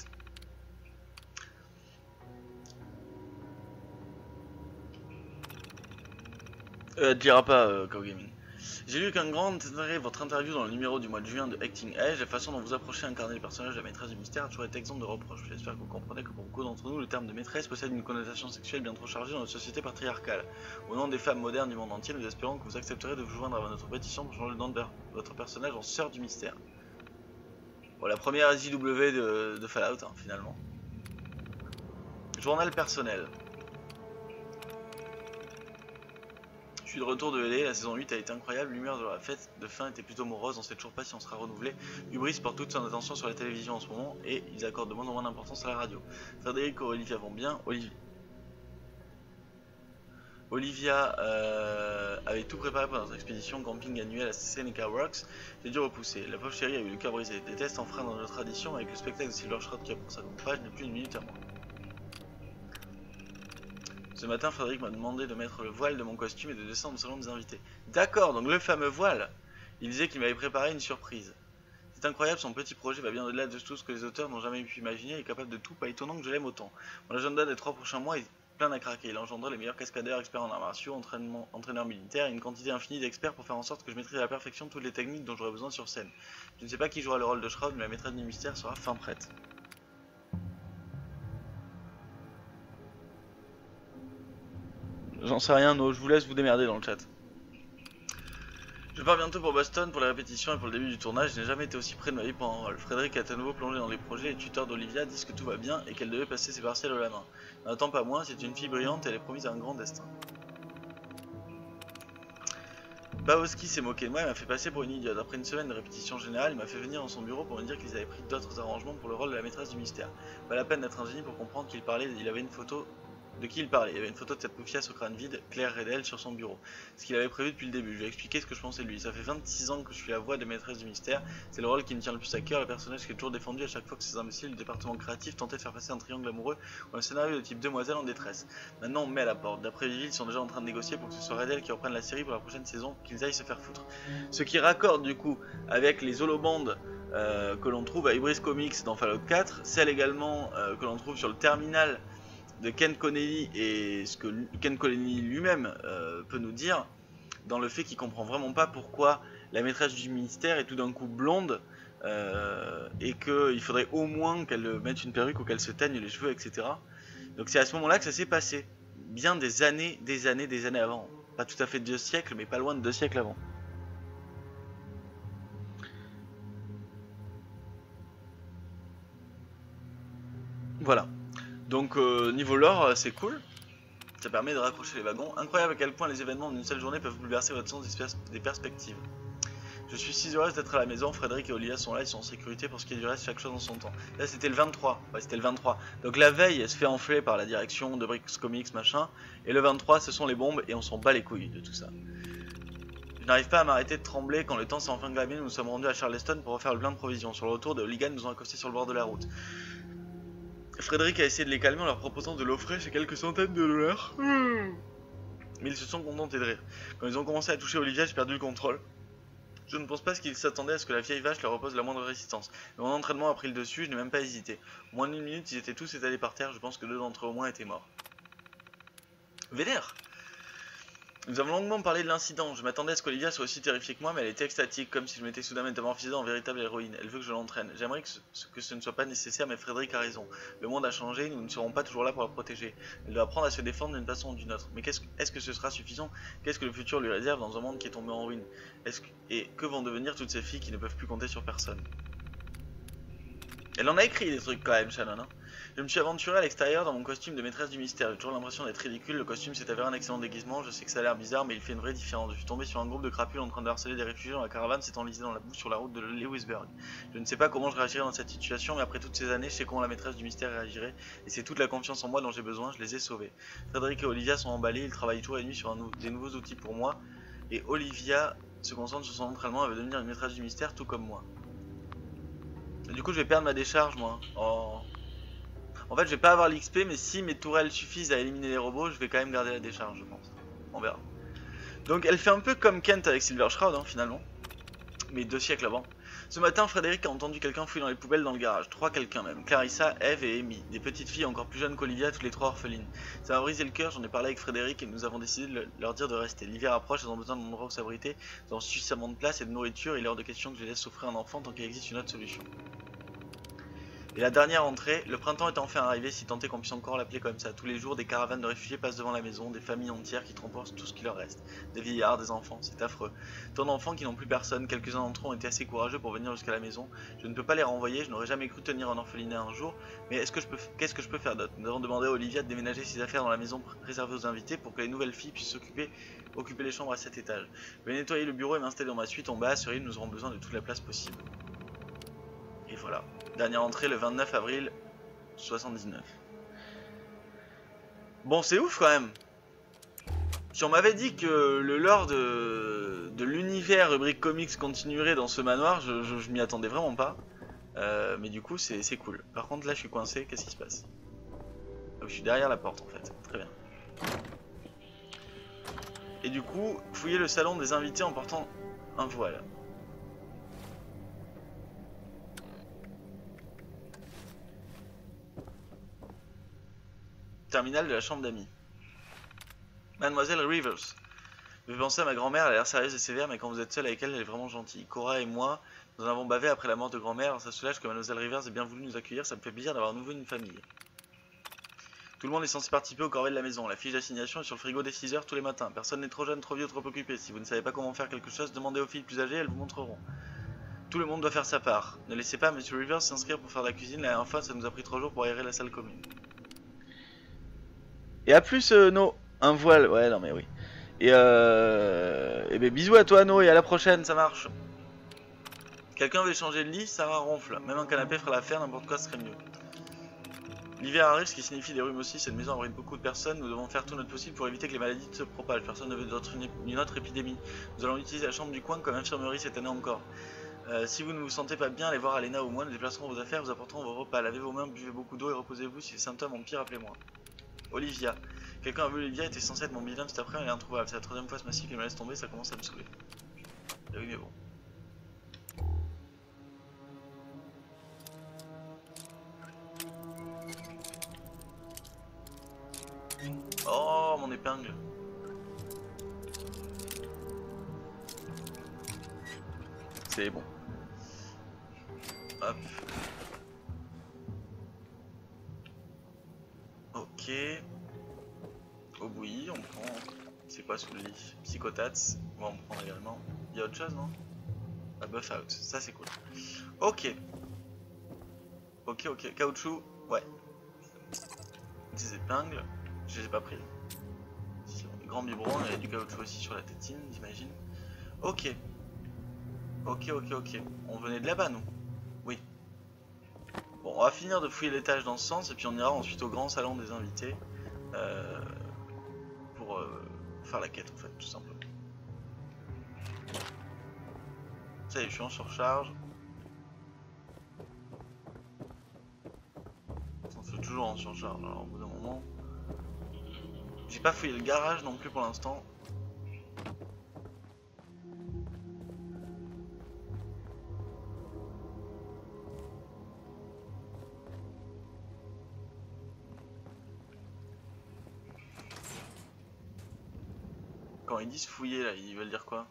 Dira pas, KO Gaming. J'ai lu qu'un grand intérêt votre interview dans le numéro du mois de juin de Acting Edge, la façon dont vous approchez incarner le personnage de la maîtresse du mystère a toujours été exempt de reproches. J'espère que vous comprenez que pour beaucoup d'entre nous, le terme de maîtresse possède une connotation sexuelle bien trop chargée dans notre société patriarcale. Au nom des femmes modernes du monde entier, nous espérons que vous accepterez de vous joindre à notre pétition pour changer le nom de votre personnage en sœur du mystère. Bon, la première SJW de Fallout, hein, finalement. Journal personnel. Je suis de retour de LA, la saison 8 a été incroyable, l'humeur de la fête de fin était plutôt morose, on sait toujours pas si on sera renouvelé. Hubris porte toute son attention sur la télévision en ce moment et ils accordent de moins en moins d'importance à la radio. Frédéric et Olivia vont bien, Olivia avait tout préparé pour notre expédition camping annuelle à Seneca Rocks, j'ai dû repousser. La pauvre chérie a eu le cœur brisé, des tests enfreints dans notre tradition avec le spectacle de Silver Shroud qui a pour sa longue page n'est plus une minute à moi. Ce matin, Frédéric m'a demandé de mettre le voile de mon costume et de descendre au salon des invités. D'accord, donc le fameux voile. Il disait qu'il m'avait préparé une surprise. C'est incroyable, son petit projet va bien au-delà de tout ce que les auteurs n'ont jamais pu imaginer. Il est capable de tout, pas étonnant que je l'aime autant. Mon agenda des 3 prochains mois est plein à craquer. Il a engendré les meilleurs cascadeurs, experts en arts martiaux, entraîneurs militaires et une quantité infinie d'experts pour faire en sorte que je maîtrise à la perfection toutes les techniques dont j'aurai besoin sur scène. Je ne sais pas qui jouera le rôle de Shroud, mais la maîtresse du mystère sera fin prête. J'en sais rien, no, je vous laisse vous démerder dans le chat. Je pars bientôt pour Boston pour les répétitions et pour le début du tournage. Je n'ai jamais été aussi près de ma vie pendant un rôle. Frédéric est à nouveau plongé dans les projets. Les tuteurs d'Olivia disent que tout va bien et qu'elle devait passer ses partiels à la main. N'attends pas moins, c'est une fille brillante et elle est promise à un grand destin. Bawowski s'est moqué de moi et m'a fait passer pour une idiote. Après une semaine de répétition générale, il m'a fait venir dans son bureau pour me dire qu'ils avaient pris d'autres arrangements pour le rôle de la maîtresse du mystère. Pas la peine d'être un génie pour comprendre qu'il parlait, il avait une photo... De qui il parlait? Il y avait une photo de cette poufiasse au crâne vide, Claire Redel, sur son bureau. Ce qu'il avait prévu depuis le début. Je lui ai expliqué ce que je pensais de lui. Ça fait 26 ans que je suis la voix de maîtresse du mystère. C'est le rôle qui me tient le plus à cœur, le personnage qui est toujours défendu à chaque fois que ces imbéciles du département créatif tentaient de faire passer un triangle amoureux ou un scénario de type demoiselle en détresse. Maintenant on met à la porte. D'après Vivi, ils sont déjà en train de négocier pour que ce soit Redel qui reprenne la série pour la prochaine saison, qu'ils aillent se faire foutre. Ce qui raccorde du coup avec les holobandes que l'on trouve à Hybris Comics dans Fallout 4, celle également que l'on trouve sur le terminal de Ken Connelly et ce que Ken Connelly lui-même peut nous dire dans le fait qu'il comprend vraiment pas pourquoi la maîtresse du mystère est tout d'un coup blonde et qu'il faudrait au moins qu'elle mette une perruque ou qu'elle se teigne les cheveux, etc. Donc c'est à ce moment-là que ça s'est passé, bien des années avant, pas tout à fait 2 siècles mais pas loin de 2 siècles avant. Voilà. Donc niveau lore, c'est cool, ça permet de raccrocher les wagons. Incroyable à quel point les événements d'une seule journée peuvent bouleverser votre sens des perspectives. Je suis si heureuse d'être à la maison, Frédéric et Olivia sont là, ils sont en sécurité pour ce qui est du reste, chaque chose en son temps. Là c'était le 23, ouais c'était le 23. Donc la veille elle se fait enfler par la direction de Bricks Comics machin, et le 23 ce sont les bombes et on s'en bat les couilles de tout ça. Je n'arrive pas à m'arrêter de trembler quand le temps s'est enfin glavé, nous nous sommes rendus à Charleston pour refaire le plein de provisions. Sur le retour, des hooligans nous ont accostés sur le bord de la route. Frédéric a essayé de les calmer en leur proposant de l'eau fraîche et quelques centaines de dollars. Mais ils se sont contentés de rire. Quand ils ont commencé à toucher Olivia, j'ai perdu le contrôle. Je ne pense pas qu'ils s'attendaient à ce que la vieille vache leur oppose la moindre résistance. Mais mon entraînement a pris le dessus, je n'ai même pas hésité. En moins d'une minute, ils étaient tous étalés par terre, je pense que 2 d'entre eux au moins étaient morts. Vénère! Nous avons longuement parlé de l'incident. Je m'attendais à ce qu'Olivia soit aussi terrifiée que moi, mais elle était extatique, comme si je m'étais soudain métamorphosé en véritable héroïne. Elle veut que je l'entraîne. J'aimerais que ce ne soit pas nécessaire, mais Frédéric a raison. Le monde a changé, nous ne serons pas toujours là pour la protéger. Elle doit apprendre à se défendre d'une façon ou d'une autre. Mais est-ce que ce sera suffisant? Qu'est-ce que le futur lui réserve dans un monde qui est tombé en ruine? Et que vont devenir toutes ces filles qui ne peuvent plus compter sur personne? Elle en a écrit des trucs quand même, Shannon, hein. Je me suis aventuré à l'extérieur dans mon costume de maîtresse du mystère. J'ai toujours l'impression d'être ridicule. Le costume s'est avéré un excellent déguisement. Je sais que ça a l'air bizarre, mais il fait une vraie différence. Je suis tombé sur un groupe de crapules en train de harceler des réfugiés dans la caravane s'étant lisé dans la boue sur la route de Lewisburg. Je ne sais pas comment je réagirais dans cette situation, mais après toutes ces années, je sais comment la maîtresse du mystère réagirait. Et c'est toute la confiance en moi dont j'ai besoin. Je les ai sauvés. Frédéric et Olivia sont emballés. Ils travaillent jour et nuit sur des nouveaux outils pour moi. Et Olivia se concentre sur son entraînement. Elle veut devenir une maîtresse du mystère, tout comme moi. Et du coup, je vais perdre ma décharge, moi. Oh. En fait, je vais pas avoir l'XP, mais si mes tourelles suffisent à éliminer les robots, je vais quand même garder la décharge, je pense. On verra. Donc, elle fait un peu comme Kent avec Silver Shroud, hein, finalement. Mais 2 siècles avant. Ce matin, Frédéric a entendu quelqu'un fouiller dans les poubelles dans le garage. 3 quelqu'un même. Clarissa, Eve et Amy. Des petites filles encore plus jeunes qu'Olivia, toutes les 3 orphelines. Ça m'a brisé le cœur, j'en ai parlé avec Frédéric et nous avons décidé de leur dire de rester. L'hiver approche, elles ont besoin d'un endroit où s'abriter. Elles ont suffisamment de place et de nourriture. Il est hors de question que je les laisse souffrir un enfant tant qu'il existe une autre solution. Et la dernière entrée, le printemps est enfin arrivé, si tant est qu'on puisse encore l'appeler comme ça. Tous les jours, des caravanes de réfugiés passent devant la maison, des familles entières qui transportent tout ce qui leur reste. Des vieillards, des enfants, c'est affreux. Tant d'enfants qui n'ont plus personne, quelques-uns d'entre eux ont été assez courageux pour venir jusqu'à la maison. Je ne peux pas les renvoyer, je n'aurais jamais cru tenir un orphelinat un jour, mais qu'est-ce que je peux faire d'autre? Nous avons demandé à Olivia de déménager ses affaires dans la maison réservée aux invités pour que les nouvelles filles puissent occuper les chambres à cet étage. Je vais nettoyer le bureau et m'installer dans ma suite en bas, à ce rythme, nous aurons besoin de toute la place possible. Et voilà. Dernière entrée le 29 avril 79. Bon, c'est ouf quand même. Si on m'avait dit que le lore de l'univers rubrique comics continuerait dans ce manoir, je m'y attendais vraiment pas. Mais du coup, c'est cool. Par contre, là, je suis coincé. Qu'est-ce qui se passe? Je suis derrière la porte en fait. Très bien. Et du coup, fouiller le salon des invités en portant un voile. Terminal de la chambre d'amis. Mademoiselle Rivers. Je vais penser à ma grand-mère, elle a l'air sérieuse et sévère, mais quand vous êtes seul avec elle, elle est vraiment gentille. Cora et moi, nous en avons bavé après la mort de grand-mère, alors ça soulage que Mademoiselle Rivers ait bien voulu nous accueillir, ça me fait plaisir d'avoir à nouveau une famille. Tout le monde est censé participer au corvée de la maison. La fiche d'assignation est sur le frigo des 6 heures tous les matins. Personne n'est trop jeune, trop vieux, trop occupé. Si vous ne savez pas comment faire quelque chose, demandez aux filles plus âgées, elles vous montreront. Tout le monde doit faire sa part. Ne laissez pas Monsieur Rivers s'inscrire pour faire de la cuisine. La dernière fois, ça nous a pris 3 jours pour aérer la salle commune. Et à plus, No. Un voile. Ouais, non mais oui. Et ben bisous à toi, No, et à la prochaine, ça marche. Quelqu'un veut changer de lit, Sarah ronfle. Même un canapé fera l'affaire, n'importe quoi serait mieux. L'hiver arrive, ce qui signifie des rhumes aussi. Cette maison abrite beaucoup de personnes. Nous devons faire tout notre possible pour éviter que les maladies se propagent. Personne ne veut d'autre une autre épidémie. Nous allons utiliser la chambre du coin comme infirmerie cette année encore. Si vous ne vous sentez pas bien, allez voir Alena ou moi. Nous déplacerons vos affaires, vous apporterons vos repas. Lavez vos mains, buvez beaucoup d'eau et reposez-vous. Si les symptômes empirent, appelez-moi. Olivia. Quelqu'un a vu Olivia, était censé être mon binôme cet après, elle est introuvable. C'est la 3ème fois ce massif qui me laisse tomber, ça commence à me saouler. Ah oui, mais bon. Oh, mon épingle. C'est bon. Hop. Ok. Au bouilli, on prend. C'est quoi sous le lit? Psychotats. On va en prendre également. Il y a autre chose, non? Ah, buff out. Ça, c'est cool. Ok. Ok, ok. Caoutchouc. Ouais. Des épingles. Je les ai pas pris. Grand biberon. Il y a du caoutchouc aussi sur la tétine, j'imagine. Ok. Ok, ok, ok. On venait de là-bas, nous. Oui. Bon, on va finir de fouiller l'étage dans ce sens et puis on ira ensuite au grand salon des invités pour faire la quête en fait, tout simplement. Ça y est, je suis en surcharge. On fait toujours en surcharge, alors au bout d'un moment. J'ai pas fouillé le garage non plus pour l'instant. Quand ils disent fouiller là, ils veulent dire quoi?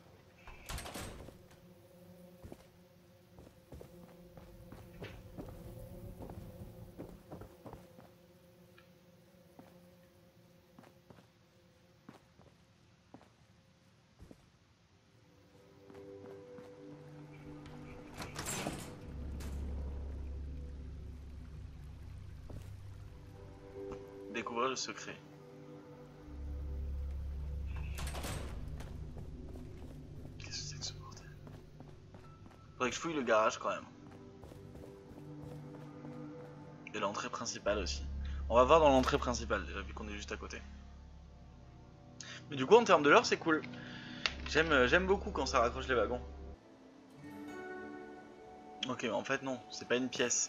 Découvrir le secret. Qu'est-ce que c'est que ce bordel? Faudrait que je fouille le garage quand même. Et l'entrée principale aussi. On va voir dans l'entrée principale déjà vu qu'on est juste à côté. Mais du coup en termes de l'heure c'est cool. J'aime beaucoup quand ça raccroche les wagons. Ok mais en fait non, c'est pas une pièce.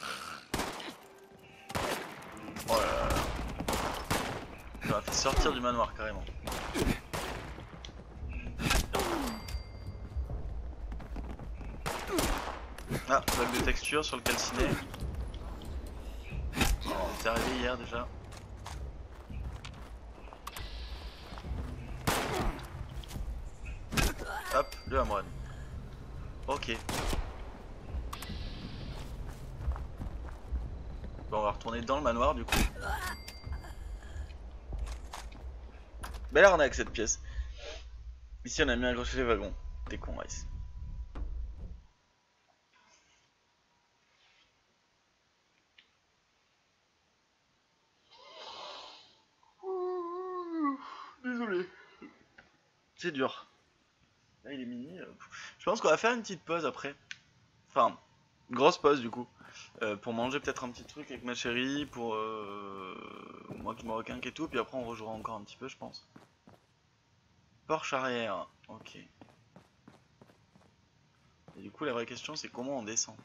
Oh là là là. Ça m'a fait sortir du manoir carrément. Ah, bug de texture sur le calciné. Oh, on est arrivé hier déjà. Hop, le hamron. Ok. Bon, on va retourner dans le manoir du coup. Belle arnaque cette pièce. Ici on a mis un accroché les wagons. T'es con, Rice. Désolé. C'est dur. Là il est mini. Je pense qu'on va faire une petite pause après. Enfin, grosse pause du coup. Pour manger peut-être un petit truc avec ma chérie. Pour moi qui me requinque et tout. Puis après on rejouera encore un petit peu je pense. Porche arrière. Ok. Et du coup la vraie question c'est comment on descend.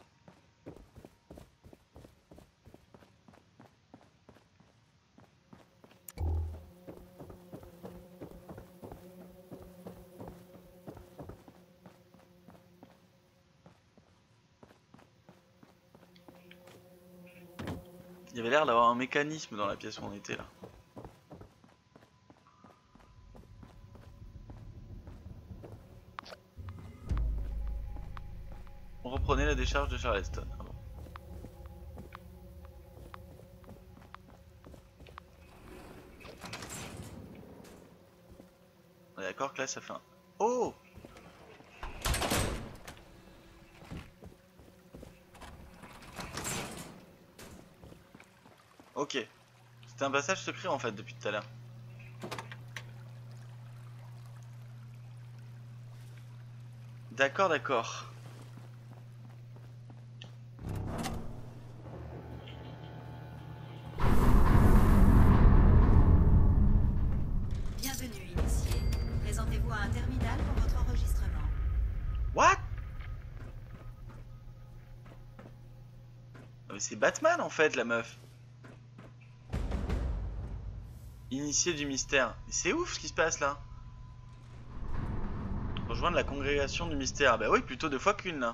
Il y avait l'air d'avoir un mécanisme dans la pièce où on était là. On reprenait la décharge de Charleston. Ah bon. d'accord que là ça fait un... Oh! Ok. C'était un passage secret en fait depuis tout à l'heure. D'accord, d'accord. Bienvenue, initié. Présentez-vous à un terminal pour votre enregistrement. What? Ah, mais c'est Batman en fait la meuf. Initié du mystère. Mais c'est ouf ce qui se passe là. Rejoindre la congrégation du mystère. Bah oui, plutôt 2 fois qu'une là.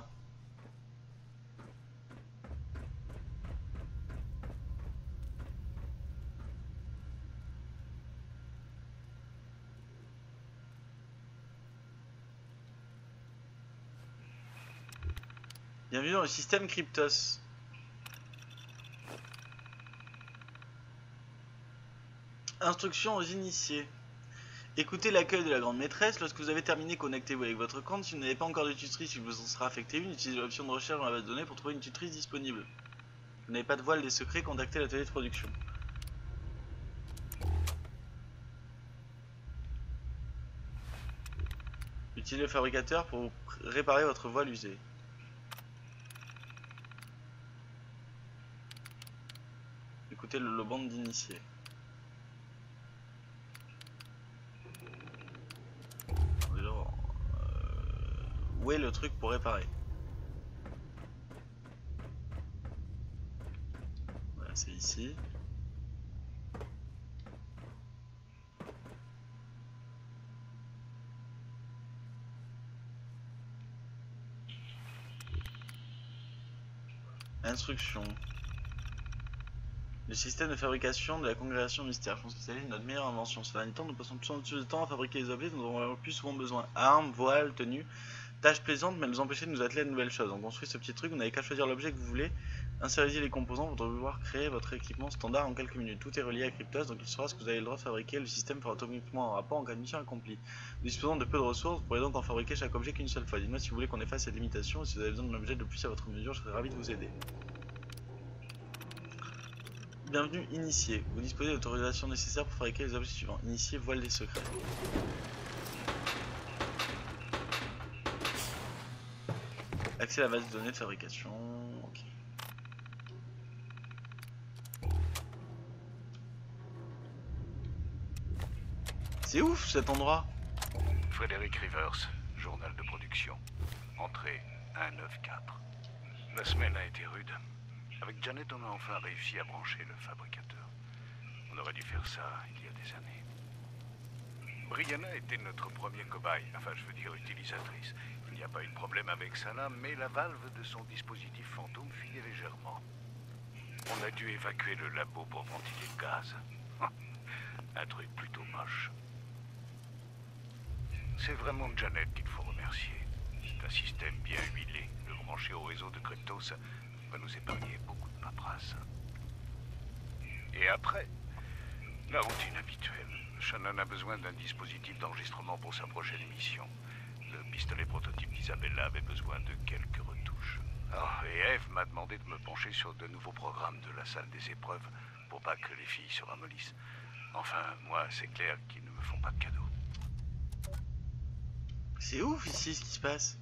Bienvenue dans le système Cryptos. Instructions aux initiés. Écoutez l'accueil de la grande maîtresse. Lorsque vous avez terminé, connectez-vous avec votre compte. Si vous n'avez pas encore de tutrice, il vous en sera affecté une. Utilisez l'option de recherche dans la base de données pour trouver une tutrice disponible. Vous n'avez pas de voile des secrets, contactez l'atelier de production. Utilisez le fabricateur pour réparer votre voile usée. Écoutez le band d'initiés. Où est le truc pour réparer? Voilà, c'est ici. Instruction. Le système de fabrication de la congrégation mystère. Je pense que c'est notre meilleure invention. Ces derniers temps, nous passons plus de temps à fabriquer les objets dont nous avons le plus souvent besoin. Armes, voiles, tenues. Tâches plaisantes, mais elles nous empêcher de nous atteler à de nouvelles choses. On construit ce petit truc, vous n'avez qu'à choisir l'objet que vous voulez. Insériez les composants pour pouvoir créer votre équipement standard en quelques minutes. Tout est relié à Cryptos, donc il saura ce que vous avez le droit de fabriquer. Le système fera automatiquement un rapport en cas de mission accomplie. Disposant de peu de ressources, vous pourrez donc en fabriquer chaque objet qu'une seule fois. Dites-moi si vous voulez qu'on efface cette limitation, et si vous avez besoin d'un objet de plus à votre mesure, je serai ravi de vous aider. Bienvenue initié. Vous disposez de l'autorisation nécessaire pour fabriquer les objets suivants. Initié, voile des secrets. Accès à la base de données de fabrication. Ok. C'est ouf cet endroit. Frédéric Rivers, journal de production. Entrée 194. La semaine a été rude. Avec Janet, on a enfin réussi à brancher le fabricateur. On aurait dû faire ça il y a des années. Brianna était notre premier cobaye, enfin je veux dire utilisatrice. Il n'y a pas eu de problème avec ça là, mais la valve de son dispositif fantôme fuyait légèrement. On a dû évacuer le labo pour ventiler le gaz. Un truc plutôt moche. C'est vraiment Janet qu'il faut remercier. C'est un système bien huilé. Le brancher au réseau de Cryptos va nous épargner beaucoup de paperasse. Et après, la routine habituelle. Shannon a besoin d'un dispositif d'enregistrement pour sa prochaine mission. Le pistolet prototype d'Isabella avait besoin de quelques retouches. Oh, et Eve m'a demandé de me pencher sur de nouveaux programmes de la salle des épreuves pour pas que les filles se ramollissent. Enfin, moi, c'est clair qu'ils ne me font pas de cadeaux. C'est ouf ici ce qui se passe.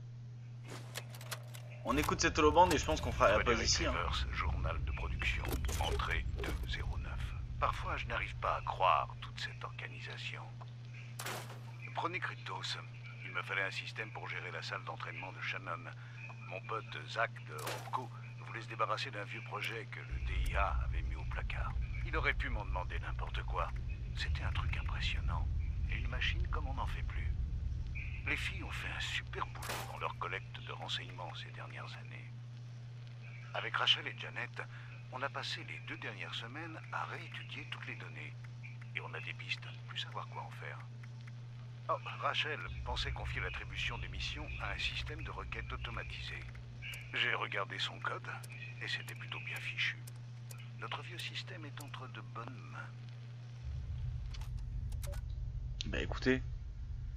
On écoute cette holobande et je pense qu'on fera la pause ici. Rivers, journal de production, entrée 209. Parfois, je n'arrive pas à croire toute cette organisation. Prenez Cryptos. Il me fallait un système pour gérer la salle d'entraînement de Shannon. Mon pote Zach de Opco voulait se débarrasser d'un vieux projet que le DIA avait mis au placard. Il aurait pu m'en demander n'importe quoi. C'était un truc impressionnant. Et une machine comme on n'en fait plus. Les filles ont fait un super boulot dans leur collecte de renseignements ces dernières années. Avec Rachel et Janet, on a passé les 2 dernières semaines à réétudier toutes les données. Et on a des pistes, plus savoir quoi en faire. Oh, Rachel pensait confier l'attribution des missions à un système de requête automatisé. J'ai regardé son code, et c'était plutôt bien fichu. Notre vieux système est entre de bonnes mains. Bah écoutez,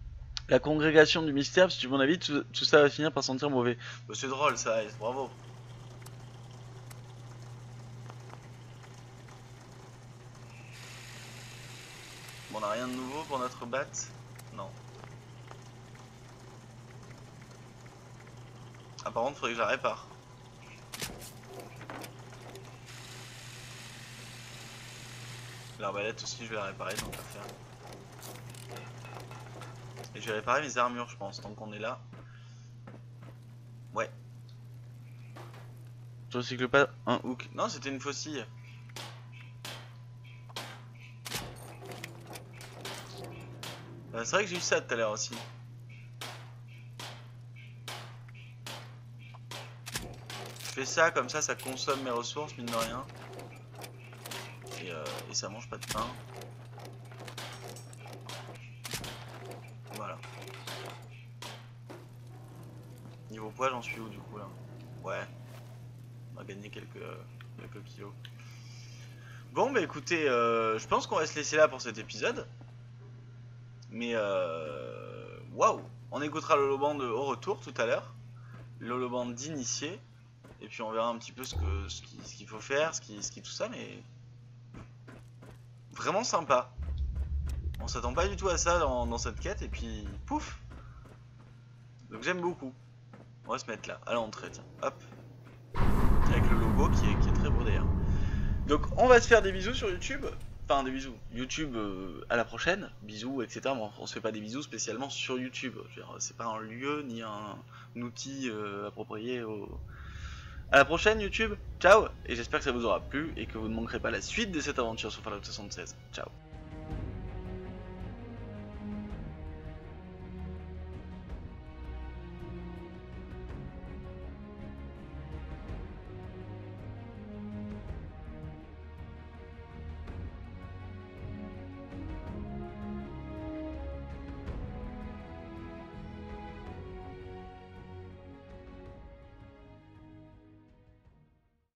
La congrégation du mystère, si tu veux mon avis, tout ça va finir par sentir mauvais. Bah, c'est drôle ça, Ice, bravo. Bon, on a rien de nouveau pour notre bat? Non. Ah, par contre, faudrait que je la répare. L'arbalète aussi, je vais la réparer, donc à faire. Et je vais réparer mes armures, je pense, tant qu'on est là. Ouais. Je recycle pas un hook. Non, c'était une faucille. C'est vrai que j'ai eu ça tout à l'heure aussi. Je fais ça, comme ça consomme mes ressources, mine de rien. Et ça mange pas de pain. Voilà. Niveau poids, j'en suis où du coup là? Ouais. On a gagné quelques kilos. Bon bah écoutez, je pense qu'on va se laisser là pour cet épisode. Mais waouh, on écoutera l'holoband au retour tout à l'heure. L'holoband d'initié. Et puis on verra un petit peu ce qu'il faut faire, ce qui tout ça, mais vraiment sympa. On s'attend pas du tout à ça dans cette quête, et puis pouf. Donc j'aime beaucoup. On va se mettre là, à l'entrée, tiens, hop. Avec le logo qui est très beau d'ailleurs. Donc on va se faire des bisous sur YouTube. Enfin des bisous. YouTube à la prochaine, bisous, etc. Bon, on se fait pas des bisous spécialement sur YouTube. C'est pas un lieu ni un outil approprié au... À la prochaine YouTube, ciao. Et j'espère que ça vous aura plu et que vous ne manquerez pas la suite de cette aventure sur Fallout 76. Ciao.